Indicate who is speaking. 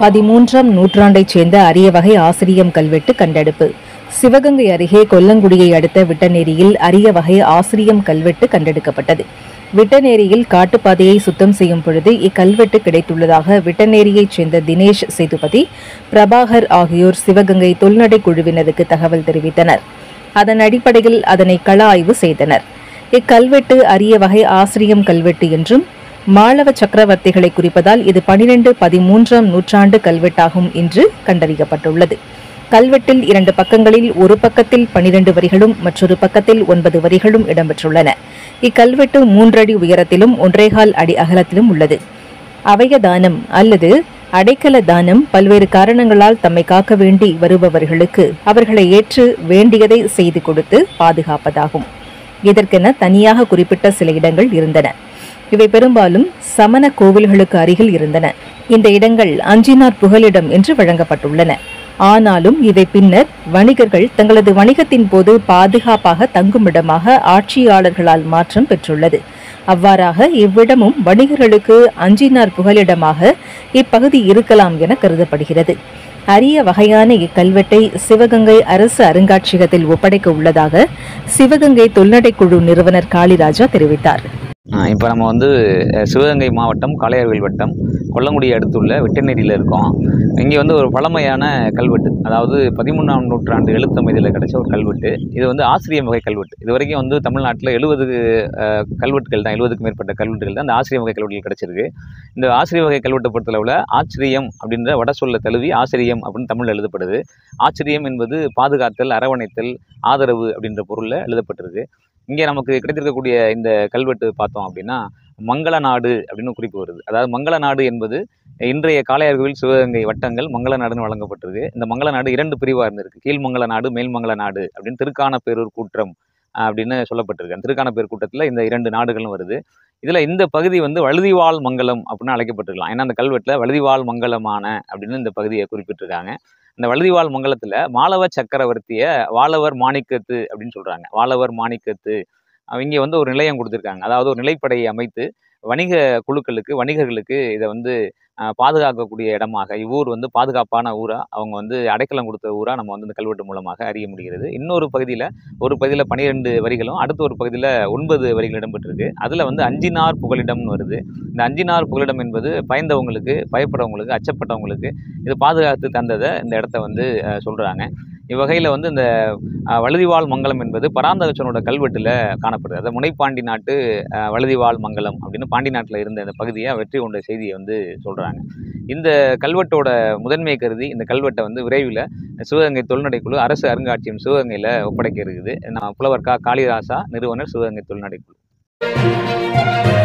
Speaker 1: 13ஆம் நூற்றாண்டைச் சேர்ந்த அரிய வகை ஆசிரியம் கல்வெட்டு கண்டெடுப்பு. சிவகங்கை அருகே கொல்லங்குடியை அடுத்த விட்டநேரியில் அரிய வகை ஆசிரியம் கல்வெட்டு கண்டெடுக்கப்பட்டது. விட்டநேரியில் காட்டுப்பாதையை சுத்தம் செய்யும் பொழுது இக்கல்வெட்டு கிடைத்துள்ளதாக விட்டநேரியைச் சேர்ந்த தினேஷ் சேதுபதி, பிரபாகர் ஆகியோர் சிவகங்கை தொல்நடை குழுவினருக்கு தகவல் தெரிவித்தனர். அதன் அடிப்படையில் அதனை கள ஆய்வு செய்தனர். இக்கல்வெட்டு அரிய வகை ஆசிரியம் கல்வெட்டு என்றும், மாளவ சக்கரவர்த்திகளை குறிப்பதால் இது 12-13ஆம் நூற்றாண்டு கல்வெட்டாகும் என்று கண்டறியப்பட்டுள்ளது. கல்வெட்டில் 2 பக்கங்களில் ஒரு பக்கத்தில் 12 வரிகளும் மற்றொரு பக்கத்தில் 9 வரிகளும் இடம்பெற்றுள்ளன. இக்கல்வெட்டு 3 அடி உயரத்திலும் 1.25 அடி அகலத்திலும் உள்ளது. அவய தானம் அல்லது அடைக்கல தானம் பல்வேறு காரணங்களால் தம்மை காக்க வேண்டி வருபவர்களுக்கு அவர்களை ஏற்று வேண்டியதை செய்து கொடுத்து பாதுகாப்பதாகும். இதற்கென தனியாக குறிப்பிட்ட சில இடங்கள் இருந்தன. இவை பெரும்பாலும் சமண கோவில்களுக்கு அருகில் இருந்தன. இந்த இடங்கள் அஞ்சினார் புகலிடம் என்று வழங்கப்பட்டுள்ளன. ஆனாலும் இவை பின்னர் வணிகர்கள் தங்களது வணிகத்தின் போது பாதுகாப்பாக தங்குமிடமாக ஆட்சியாளர்களால் மாற்றம் பெற்றுள்ளது. அவ்வாறாக இவ்விடமும் வணிகர்களுக்கு அஞ்சினார் புகலிடமாக இப்பகுதி இருக்கலாம் என கருதப்படுகிறது. அரிய வகையான இக்கல்வெட்டை சிவகங்கை அரசு அருங்காட்சியகத்தில் ஒப்படைக்க உள்ளதாக சிவகங்கை தொல்நடை குழு நிறுவனர் காளிராஜா தெரிவித்தார்.
Speaker 2: இப்போ நம்ம சிவகங்கை மாவட்டம் காளையார்கோவில் வட்டம் கொல்லங்குடியை அடுத்துள்ள வெட்டநேரியில் இருக்கோம். இங்கே ஒரு பழமையான கல்வெட்டு, அதாவது 13ஆம் நூற்றாண்டு எழுத்தமைதியில் கிடைச்ச ஒரு கல்வெட்டு. இது ஆசிரியம் வகை கல்வெட்டு. இது வரைக்கும் தமிழ்நாட்டில் 70 கல்வெட்டுகள் தான், 70க்கும் மேற்பட்ட கல்வெட்டுகள் தான் இந்த ஆசிரியம் வகை கல்வெட்டுகள் கிடைச்சிருக்கு. இந்த ஆசிரிய வகை கல்வெட்டை பொறுத்தளவில் ஆச்சரியம் அப்படின்ற வட சொல்ல தழுவி ஆசிரியம் அப்படின்னு தமிழில் எழுதப்படுது. ஆச்சரியம் என்பது பாதுகாத்தல், அரவணைத்தல், ஆதரவு அப்படின்ற பொருளில் எழுதப்பட்டிருக்கு. இங்கே நமக்கு கிடைத்திருக்கக்கூடிய இந்த கல்வெட்டு பார்த்தோம் அப்படின்னா மங்கள நாடு அப்படின்னு குறிப்பு வருது. அதாவது மங்கள நாடு என்பது இன்றைய காளையார்கோவில் சிவகங்கை வட்டங்கள் மங்கள நாடுன்னு வழங்கப்பட்டிருக்கு. இந்த மங்கள நாடு 2 பிரிவாக இருந்திருக்கு. கீழ்மங்கள நாடு, மேல்மங்கள நாடு அப்படின்னு திருக்கானப்பேரூர் கூற்றம் அப்படின்னு சொல்லப்பட்டிருக்கு. அந்த திருக்கானப்பேரூர் கூட்டத்தில் இந்த 2 நாடுகளும் வருது. இதில் இந்த பகுதி வழுதிவாள் மங்கலம் அப்படின்னு அழைக்கப்பட்டிருக்கலாம். ஏன்னா அந்த கல்வெட்டில் வழுதிவாள் மங்கலமான அப்படின்னு இந்த பகுதியை குறிப்பிட்டிருக்காங்க. இந்த வழுதிவாள் மங்கலத்தில் மாளவ சக்கரவர்த்தியை வாளவர் மாணிக்கத்து அப்படின்னு சொல்கிறாங்க. வாளவர் மாணிக்கத்து இங்கே ஒரு நிலையம் கொடுத்துருக்காங்க. அதாவது ஒரு நிலைப்படையை அமைத்து வணிக குழுக்களுக்கு, வணிகர்களுக்கு இதை பாதுகாக்கக்கூடிய இடமாக இவ்வூர் பாதுகாப்பான ஊராக அவங்க அடைக்கலம் கொடுத்த ஊராக நம்ம இந்த கல்வெட்டு மூலமாக அறிய முடிகிறது. இன்னொரு பகுதியில், ஒரு பகுதியில் 12 வரிகளும் அடுத்த ஒரு பகுதியில் 9 வரிகள் இடம்பெற்றிருக்கு. அதில் அஞ்சினார் புகலிடம்னு வருது. இந்த அஞ்சினார் புகலிடம் என்பது பயந்தவங்களுக்கு, பயப்படுறவங்களுக்கு, அச்சப்பட்டவங்களுக்கு இது பாதுகாத்து தந்ததை இந்த இடத்த சொல்கிறாங்க. இவ்வகையில் இந்த வழுதிவாள் மங்கலம் என்பது பராந்தகச்சனோட கல்வெட்டில் காணப்படுது. அதாவது முனைப்பாண்டி நாட்டு வழுதிவாள் மங்கலம் அப்படின்னு பாண்டி நாட்டில் இருந்த இந்த பகுதியை வெற்றி கொண்ட செய்தியை சொல்கிறாங்க. இந்த கல்வெட்டோட முதன்மை கருதி இந்த கல்வெட்டை விரைவில் சிவகங்கை தொல்நடைக்குழு அரசு அருங்காட்சியகம் சிவகங்கையில் ஒப்படைக்க இருக்குது. புலவர் காளிதாசா, நிறுவனர், சிவகங்கை தொல்நடைக்குழு.